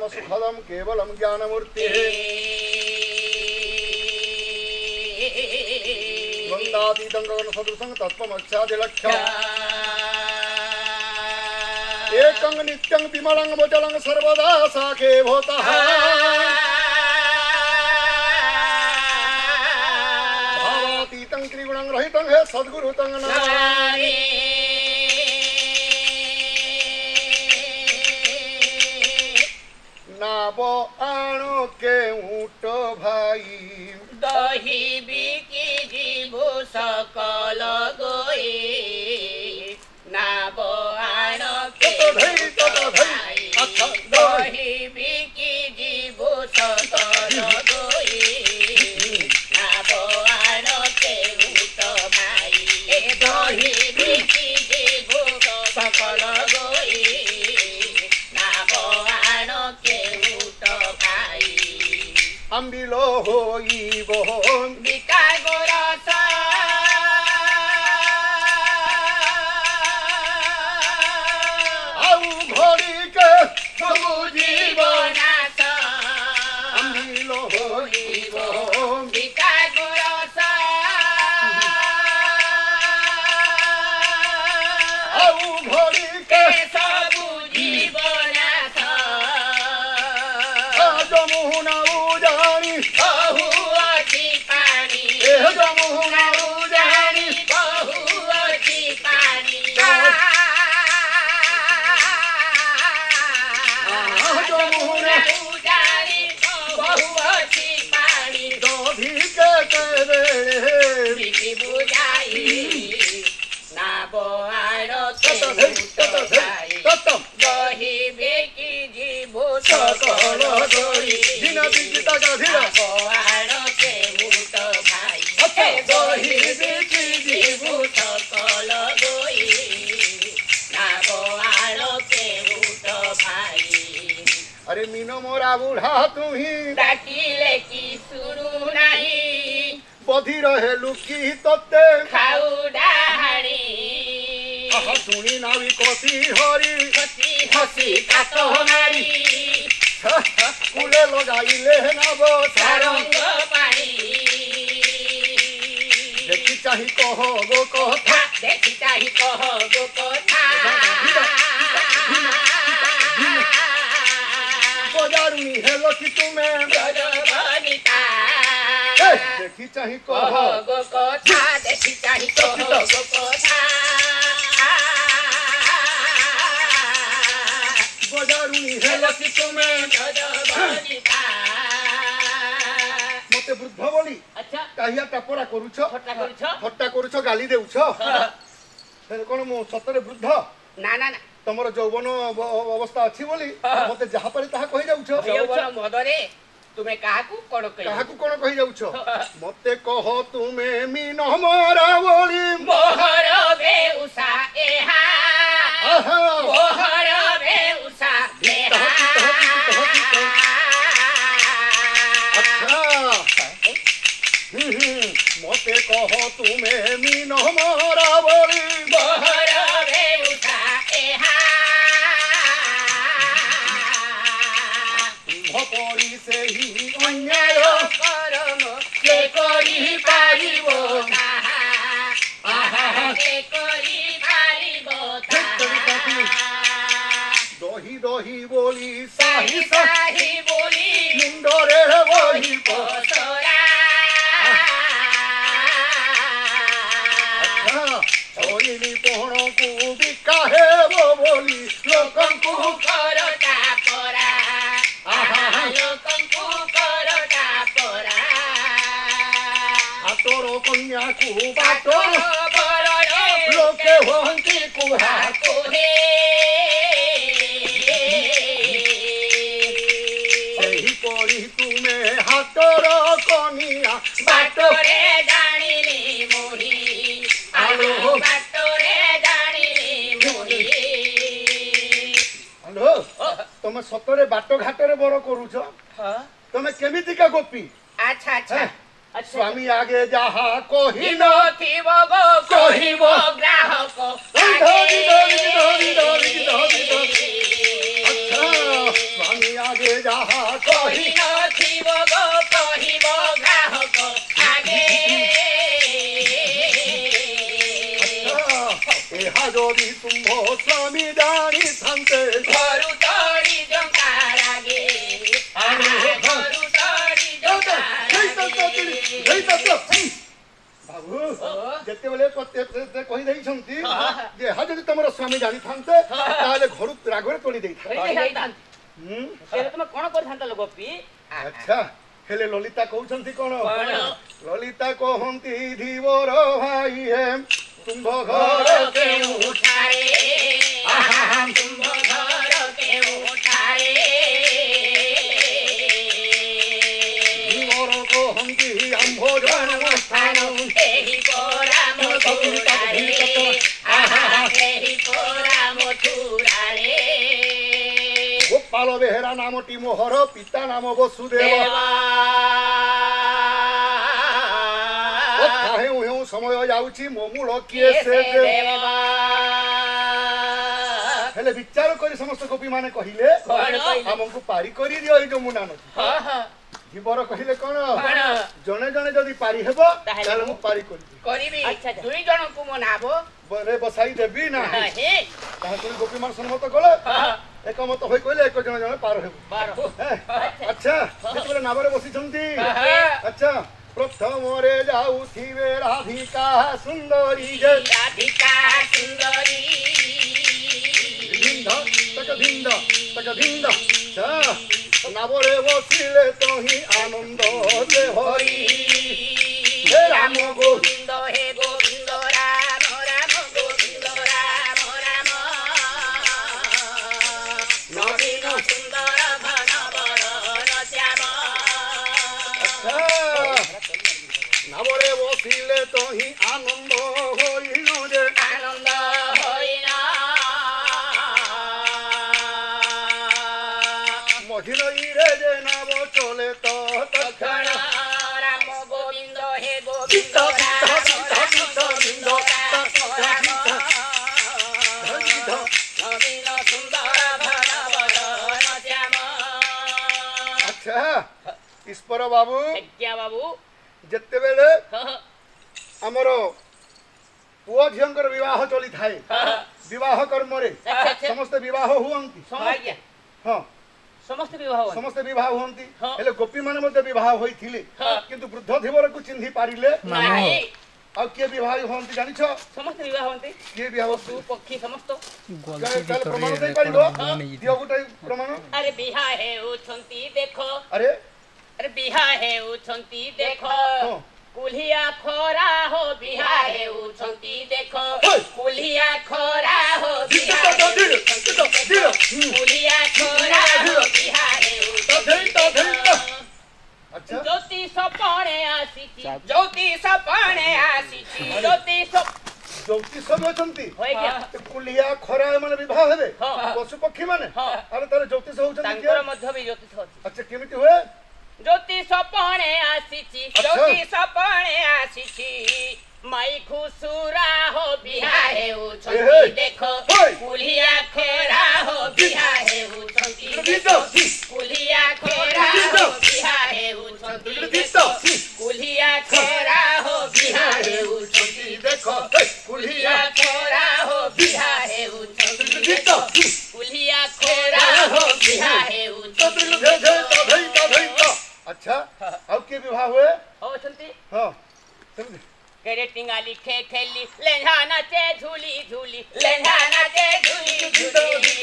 परम सुखदम केवलम ज्ञानमूर्ति द्वंद्वातीतं गगन सदृशं तत्त्वमस्यादिलक्ष्यम् एकं नित्यं विमलं वचलं सर्वदा साखे भवतः भावातीतं त्रिगुणं रहितं हे सद्गुरु तं नमामि। नाबो आणो के ऊँट भाई दही बिकी जीवो सकल गोई नाबो आणो के भाई दही बिकी जीवो सकल गोई नाबो आणो के ऊँट भाई दही बिकी जीवो सकल गोई नाबो आणो के ऊँट भाई अम्बिलो होइबो बिका गोरस आउ घोड़ी के सबु जीवनास अम्बिलो होइबो बिका गोरस आउ घोड़ी के सबु जीवनास जमुना उजानी बहु अछि पानी जमुना उजानी बहु अछि पानी जमुना उजानी बहु अछि पानी दोधी के करे बिकी बुझाई नाबो आरो के ततम दही बेकी जीवो सकल गोई धीना बिजिता का धीरा नाबो आरो के मुट भाई अच्छा। दही बेकी जीवो सकल गोई नाबो आरो के मुट भाई अरे मीनो मोरा बुढ़ा तुही डाकिले की सुनु नहीं बधी रहे लुकी तोते खाऊ डाहाणी शुणी नावी कसी हरी हसी हसी कातो मारी कुले लगाइले नब सारंग पानी देखी चाही कह गो कथा देखी चाही कह गो कथा बजारुनी हेलो कि तुम्हें बनिता देखी चाही कह कह गो कथा देखी चाही कह गो कथा बजारुनी हेलो कि तुम्हें बनिता मते वृद्ध बोली अच्छा काहिया टापरा करूछ ठट्टा करूछ गाली देउछ कोन मो सतरे वृद्ध ना ना ना तमर यौवन अवस्था अछि बोली मते जहा पारे ताहा कहि जाउछ यौवन मदरे तुमे काहाकू कोन कहि काहाकू कोन कहि जाउछ मते कह तुमे मीन हमरा बोली मोहर बेउसा एहा आहा मोहर बेउसा एहा अच्छा मते कह तुमे मीन हमरा बोली मोहर बेउसा एहा भपरी से ही अन्याय करम के करी पारिबो ताहा आहा के करी पारिबो ताहा दही दही बोली साही साही बोली मुंडरे बोली पोसरा छोरी पोहण को बिका है वो बोली लोकन को करटा परा आहा लोकंकु करटा परा तोरो कन्या को बाटो बरडे लोके होंती कुहा कोहे सही परी तुमे हाथर कनिया बाटोरे जानिली मोही आलो बाटोरे जानिली मोही हेलो तुम सतरे बाट घाटरे बर करूछ तुमे केमितिका गोपी अच्छा अच्छा स्वामी आगे जहा कही न थिव गो कहिब ग्राहक स्वामी आगे ଆଗେ ଯାହା କହି ନଥିବ ଗୋ କହିବ ଗ୍ରାହକ ଆଗେ ଏହା ଯଦି ତୁମ୍ଭ ସ୍ୱାମୀ ଜାଣିଥାନ୍ତେ ଘରୁ ତଡ଼ି ଜଙ୍କାର ଆଗେ ଘରୁ ତଡ଼ି ବାବୁ ଯେତେବେଳେ କହି ଦେଇଛନ୍ତି ଯେ ଏହା ଯଦି ତମର ସ୍ୱାମୀ ଜାଣିଥାନ୍ତେ ତାହେଲେ ଘରୁ ରାଗରେ ତୋଳି ଦେଇଥାନ୍ତେ ତମେ କଣ କରିଥାନ୍ତ ଲୋ ଗୋପୀ ଆଚ୍ଛା ହେଲେ ଲଳିତା କହୁଛନ୍ତି କଣ ଲଳିତା କହନ୍ତି ଧୀବର ଭାଇ ହେ ତୁମ୍ଭ ଘର କେଉଁଠାରେ ତୁମ୍ଭ ଘର କେଉଁଠାରେ ଧୀବର କହନ୍ତି ଆମ୍ଭ ଜନ୍ମ ସ୍ଥାନ ଏହି ପରା ମଥୁରାରେ ଏହି ପରା ମଥୁରାରେ ଗୋପାଳ ବେହେରା ନାମଟି ମୋହର ପିତା ନାମ ବସୁଦେବ ସମୟ ଯାଉଛି ମୋ ମୂଳ କିଏ ସେ ହେଲେ ବିଚାର କରି ସମସ୍ତ ଗୋପୀ ମାନେ କହିଲେ ଆମକୁ ପାରି କରି ଦିଅ ଏଇ ଯମୁନା ନଦୀ ଧୀବର କହିଲେ କଣ ଜଣେ ଜଣେ ଯଦି ପାରି ହେବ ତାହେଲେ ମୁଁ ପାରି କରିବି ଦୁଇ ଜଣଙ୍କୁ ମୋ ନାବ ବସାଇ ଦେବି ନା ତାହା ଗୋପୀ ମାନେ ସମ୍ମତ କଲେ ଏକମତ ହୋଇ କହିଲେ ଏକ ଜଣ ଜଣେ ପାର ହେବୁ ଆଚ୍ଛା ଯେତେବେଳେ ନାବରେ ବସିଛନ୍ତି ଆଚ୍ଛା ପ୍ରଥମରେ ଯାଉଥିବେ ରାଧିକା ସୁନ୍ଦରୀ ରାଧିକା ସୁନ୍ଦରୀ ନାବରେ ବସିଲେ ତହିଁ ଆନନ୍ଦ ଯେ ହରି ହେ ରାମ ଗୋବିନ୍ଦ ହେ ଗୋବିନ୍ଦ ରାମ ରାମ ଗୋବିନ୍ଦ ରାମ ରାମ ନବୀନ ସୁନ୍ଦର ଘନ ବରଣ ଶ୍ୟାମ ନାବରେ ବସିଲେ ତହିଁ ଆନନ୍ଦ ହୋଇନ ଯେ ଆନନ୍ଦ ହୋଇନ ମଝିରେ ଯେ ନାବ ଚଲେ ତ ତକ୍ଷଣ ରାମ ଗୋବିନ୍ଦ ହେ ଗୋବିନ୍ଦ ନବୀନ ସୁନ୍ଦର ଘନ ବରଣ ଶ୍ୟାମ ଆଚ୍ଛା ଈଶ୍ୱର ବାବୁ ବାବୁ ଯେତେବେଳେ ଆମର ପୁଅ ଝିଅଙ୍କର ବିବାହ ଚଳିଥାଏ ବିବାହ କର୍ମରେ ସମସ୍ତେ ବିବାହ ହୁଅନ୍ତି ହଁ ସମସ୍ତେ ବିବାହ ହୁଅନ୍ତି ହେଲେ ଗୋପୀ ମାନେ ମଧ୍ୟ ବିବାହ ହୋଇଥିଲେ କିନ୍ତୁ ବୃଦ୍ଧ ଧୀବରକୁ ଚିହ୍ନି ପାରିଲେ ଆଉ କିଏ ବିବାହ ହୁଅନ୍ତି ଜାଣିଛ ସମସ୍ତେ ବିବାହ ହୁଅନ୍ତି କିଏ ବିବାହ ପକ୍ଷୀ ସମସ୍ତ ପ୍ରମାଣ ଦେଇପାରିବ ଦିଅ ଗୋଟେ ପ୍ରମାଣ ଆରେ ବିହା ହେଉଛନ୍ତି ଦେଖ ଆରେ ବିହା ହେଉଛନ୍ତି ଦେଖ କୁଲିଆ ଖରା ହୋ ବିହା ହେଉଛନ୍ତି ଦେଖ କୁଲିଆ ଖରା ହୋ ବିହା କୁଲିଆ ଖରା ହୋ ବିହା ହେଉଛନ୍ତି ଜ୍ୟୋତିଷ ପଣେ ଆସିଛି ଜ୍ୟୋତିଷ ପଣେ ଆସିଛି ଜ୍ୟୋତିଷ ବି ଅଛନ୍ତି କୁଲିଆ ଖରା ମାନେ ବିବାହ ହେବେ ପଶୁ ପକ୍ଷୀ ମାନେ ଆଉ ତାର ଜ୍ୟୋତିଷ ହଉଛନ୍ତି ଆଚ୍ଛା କେମିତି ହୁଏ ଜ୍ୟୋତିଷ ପଣେ ଆସିଛି ଜ୍ୟୋତିଷ ପଣେ ଆସିଛି ମାଇ ଖୁସୁରା ହୋ ବିହା ହେଉଛନ୍ତି ଦେଖ କୁଲିଆ ଖରା ହୋ ବିହା ହେଉଛନ୍ତି କୁଲିଆ ଖରା ହୋ ବିହା ହେଉଛନ୍ତି କୁଲିଆ ଖରା ହୋ ବିହା ହେଉଛନ୍ତି ଦେଖ କୁଲିଆ ଖରା ହୋ ବିହା ହେଉଛନ୍ତି କୁଲିଆ ଖରା ହୋ ବିହା ହେଉଛନ୍ତି अच्छा ଆଉ କିଏ ବିବାହ ହୁଏ ହଉଛନ୍ତି ହଁ ସେମିତି केरे टिंगाली खे खेली लेंझा नाचे झूली झूली लेंझा नाचे झूली झूली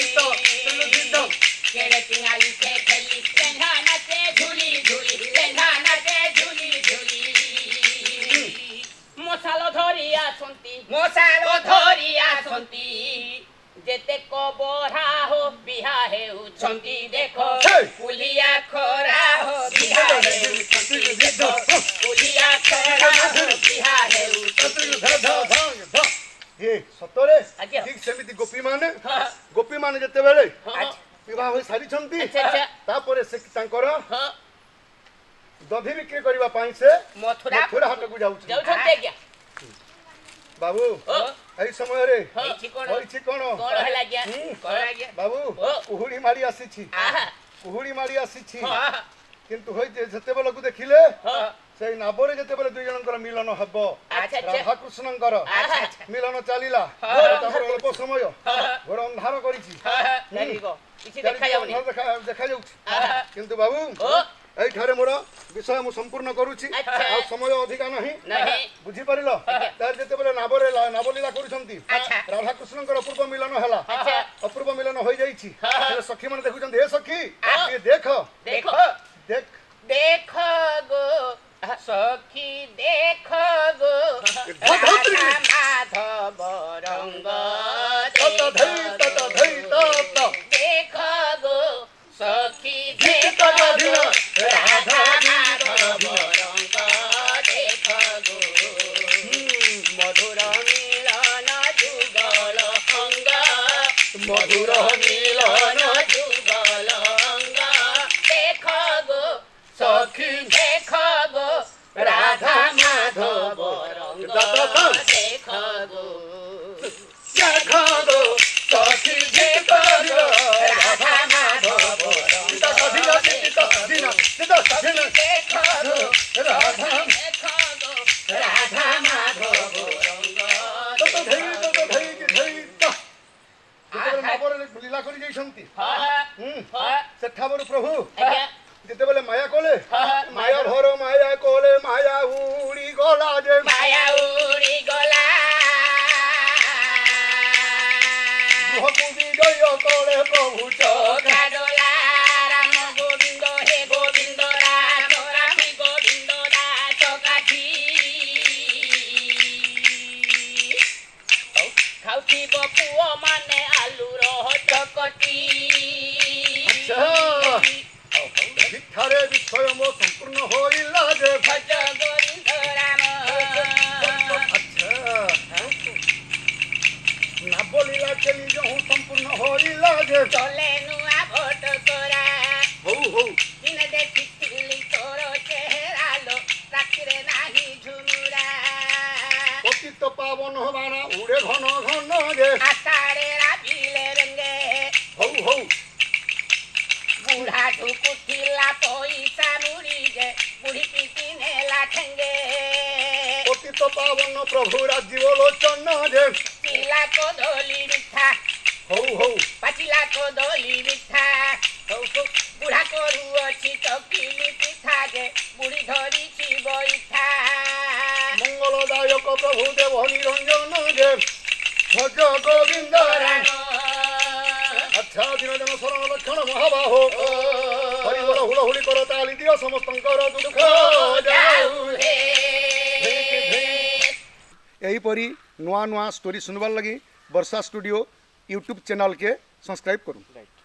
केरे टिंगाली खे खेली लेंझा नाचे झूली झूली लेंझा नाचे झूली झूली मसालो धरी आसंती जेते को बोरा हो बिहा हेउछंती देखो कुलिया खोरा हो बिहा हेउछंती देखो कुलिया खोरा हो बिहा हेउछंती ये सतरे ठीक सेमिति गोपी माने जेतेबेले विवाह होई सारी छंती तापरे से तांकर दधी बिक्री करबा पाई से मथुरा हाट को जाउछ क्या बाबू एई समय रे होई छी कोन कोन हला गया बाबू कुहुड़ी मारी आसी छी କୁହୁଡ଼ି ମାଡ଼ି ଆସିଛି ହଁ କିନ୍ତୁ ହୋଇଛି ଯେତେବେଳକୁ ଦେଖିଲେ ହଁ ସେଇ ନାବରେ ଯେତେବେଳେ ଦୁଇ ଜଣଙ୍କର ମିଳନ ହବ ଆଚ୍ଛା ଆଚ୍ଛା ରାଧାକୃଷ୍ଣଙ୍କର ଆଚ୍ଛା ଆଚ୍ଛା ମିଳନ ଚାଲିଲା ହଁ। ତାପରେ ଅଳ୍ପ ସମୟ ଘୋର ଅନ୍ଧାର କରିଛି କିଛି ଦେଖାଯାଉନି ଦେଖାଯାଉଛି ଆହା। କିନ୍ତୁ ବାବୁ ଓ ଏଇଠାରେ ମୋର ବିଷୟ ମୁଁ ସମ୍ପୂର୍ଣ୍ଣ କରୁଛି ଆଚ୍ଛା। ଆଉ ସମୟ ଅଧିକା ନାହିଁ ନାହିଁ ବୁଝିପାରିଲ ତାର ଯେତେବେଳେ ନାବଲୀଳା କରୁଛନ୍ତି ଆଚ୍ଛା ରାଧାକୃଷ୍ଣଙ୍କର ଅପୂର୍ବ ମିଳନ ହେଲା ଆଚ୍ଛା ଅପୂର୍ବ ମିଳନ ହୋଇଯାଇଛି ହଁ। ହେଲେ ସଖୀ ମାନେ ଦେଖୁଛନ୍ତି ଏ ସଖୀ ହଁ। ଟିକେ ଦେଖ ଦେଖ ଦେଖ देख गो सखी देख गो धोत्री। राधा माधव रंग तत धै तत धै तत देख गो सखी गीत देख गधिन गो राधा माधव रंग देख गो मधुर मिलन जुगल अंग मधुर मिलन जुगल अंग देख गो सखी देख गो राधा माधव रंग देख गो देख गो सखी गीत गधिन राधा माधव रंग गधिन गीत गधिन गीत गधिन देख गो राधा देख गो राधा माधव रंग तत धै तत धै कि धै त ଯେତେବେଳେ ନାବରେ ଲୀଳା କରି ଯାଇଛନ୍ତି ସେଠାବରୁ ପ୍ରଭୁ ଯେତେବେଳେ ମାୟା କଲେ ମାୟା ଭର ମାୟା କଲେ ମାୟା ଉଡ଼ି ଗଲା ଯେ माया उड़ी गला ଗୃହକୁ ବିଜୟ କଲେ ପ୍ରଭୁ ଚକା डोला राम गोविंद हे गोविंद राम राम गोविंद राम चकाठी खाउथिब पुओ माने आलू रह चकटी ଶିକ୍ଷାରେ ବିଷୟ ମୋ ସମ୍ପୂର୍ଣ୍ଣ ହୋଇଲା ଯେ भज गोविंद राम ନାବଲୀଳା କେଲି ଯେଉଁ ସମ୍ପୂର୍ଣ୍ଣ ହୋଇଲା ଯେ चले नुआ भोट तोरा ହଉ ହଉ दिन देखिथिली तोर चेहरा लो रातिरे नाही झुमुरा ପତିତ ପାବନ ବାଣା ଉଡ଼େ ଘନ ଘନ ଯେ आषाढ़े राबिले रंगे ହଉ ହଉ बुढ़ा ढुकुथिला पैसा मुड़ी गे बुढ़ी पीती नेला ठेंगे ପତିତ ପାବନ ପ୍ରଭୁ ରାଜୀବ ଲୋଚନ ଯେ पिला को धोली मिठा ହଉ ହଉ पाचिला को धोली मिठा बुढ़ा को रुअछि चकिली पिठा गे बुढ़ी धरी छि बैठा ମଙ୍ଗଳଦାୟକ ପ୍ରଭୁ ଦେବ ନିରଞ୍ଜନ ଯେ ଭଜ ଗୋବିନ୍ଦ ରାମ ଆଚ୍ଛା ଦିନ ଜନ ଶରଣ ଲକ୍ଷଣ ମହାବାହୋ ହରିବର ହୁଳହୁଳି କର ତାଳି ଦିଅ ସମସ୍ତଙ୍କର ଦୁଃଖ ଯାଉ ଏହିପରି ନୂଆ ନୂଆ ଷ୍ଟୋରି ଶୁଣିବାର ଲାଗି ବର୍ଷା ଷ୍ଟୁଡ଼ିଓ ୟୁଟ୍ୟୁବ୍ ଚ୍ୟାନେଲ୍କେ ସବସ୍କ୍ରାଇବ୍ କରୁନ୍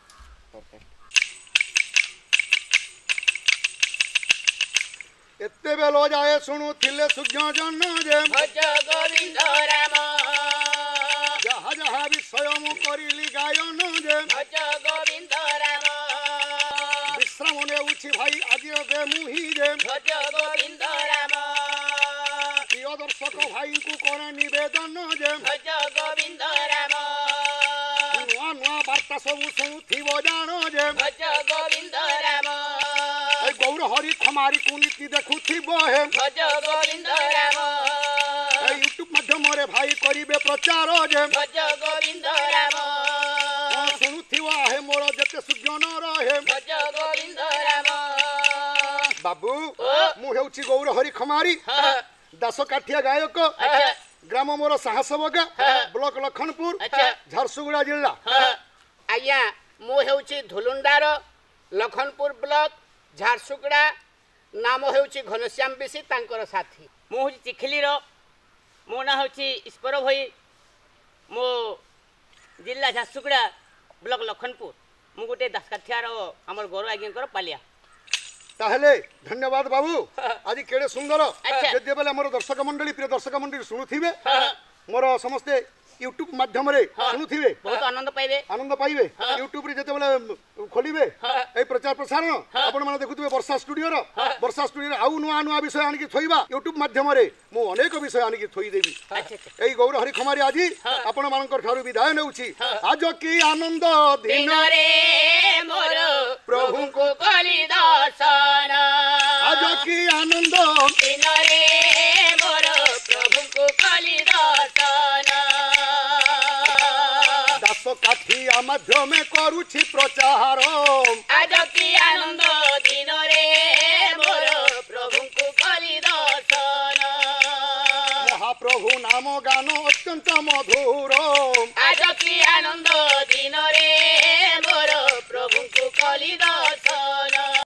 ଏତେବେଳ ଯାଏ ଶୁଣୁଥିଲେ ସୁଜ୍ଞଜନ ଯେ भज गोविंद राम ଯାହା ଯାହା ବିଷୟ ମୁଁ କରିଲି ଗାୟନ ଯେ भज गोविंद राम ବିଶ୍ରାମ ନେଉଛି ଭାଇ ଆଜି ଏବେ ମୁହିଁ ଯେ भज गोविंद राम ପ୍ରିୟ ଦର୍ଶକ ଭାଇଙ୍କୁ କରେ ନିବେଦନ ଯେ भज गोविंद राम ନୂଆ ନୂଆ ବାର୍ତ୍ତା ସବୁ ଶୁଣୁଥିବ ଜାଣ ଯେ भज गोविंद राम ଏ ଗୌର ହରି ଖମାରିକୁ ନୀତି ଦେଖୁଥିବ ହେ भज गोविंद राम ଏ ୟୁଟ୍ୟୁବ୍ ମାଧ୍ୟମରେ ଭାଇ କରିବେ ପ୍ରଚାର ଯେ भज गोविंद राम ଶୁଣୁଥିବ ହେ ମୋର ଯେତେ ସୁଜ୍ଞନ ରହେ भज गोविंद राम ବାବୁ ମୁଁ ହେଉଛି ଗୌର ହରି ଖମାରି ଦାସକାଠିଆ ଗାୟକ अच्छा ଗ୍ରାମ ମୋର ସାହସ ବଗା ବ୍ଲକ ଲଖନପୁର अच्छा ଝାରସୁଗୁଡ଼ା ଜିଲ୍ଲା ଆଜ୍ଞା ମୁଁ ହେଉଛି ଧୁଲୁଣ୍ଡାର ଲଖନପୁର ବ୍ଲକ ଝାରସୁଗୁଡ଼ା ନାମ ହେଉଛି ଘନଶ୍ୟାମ ବିଶି ତାଙ୍କର ସାଥୀ ମୁଁ ହେଉଛି ଚିଖିଲିର ମୋ ନାଁ ହେଉଛି ଈଶ୍ୱର ଭୋଇ ମୋ ଜିଲ୍ଲା ଝାରସୁଗୁଡ଼ା ବ୍ଲକ ଲଖନପୁର ମୁଁ ଗୋଟେ ଦାସକାଠିଆର ଆମର ଗୌର ଆଜ୍ଞାଙ୍କର ପାଲିଆ ତାହେଲେ ଧନ୍ୟବାଦ ବାବୁ ଆଜି କେଡ଼େ ସୁନ୍ଦର ଆଚ୍ଛା। ଯେତେବେଳେ ଆମର ଦର୍ଶକ ମଣ୍ଡଳୀ ପ୍ରିୟ ଦର୍ଶକ ମଣ୍ଡଳୀ ଶୁଣୁଥିବେ ମୋର ସମସ୍ତେ यूट्यूब माध्यम रे सुनुथिबे बहुत आनंद पाइबे आनंद पाइबे यूट्यूब रे जते बेले खोलिबे ए प्रचार प्रसारण आपण माने देखुथिबे वर्षा स्टूडियो रो वर्षा स्टूडियो आउ नुआ नुआ विषय आनि थोइबा यूट्यूब माध्यम रे मु अनेक विषय आनि थोइ देबी अच्छा एई गौर हरि खमारी आजी आपण मानकर ठारू विदाय नेउछि आज की आनंद दिन दिन रे मोर प्रभु को कली दर्शन आज की आनंद दिन रे मोर प्रभु को कली दर्शन दास काठिया माध्यम करूछि प्रचार आज की आनंद दिन रे मोर प्रभु को कली दर्शन महाप्रभु नाम गान अत्यंत मधुर आज की आनंद दिन रे मोर प्रभु को कली दर्शन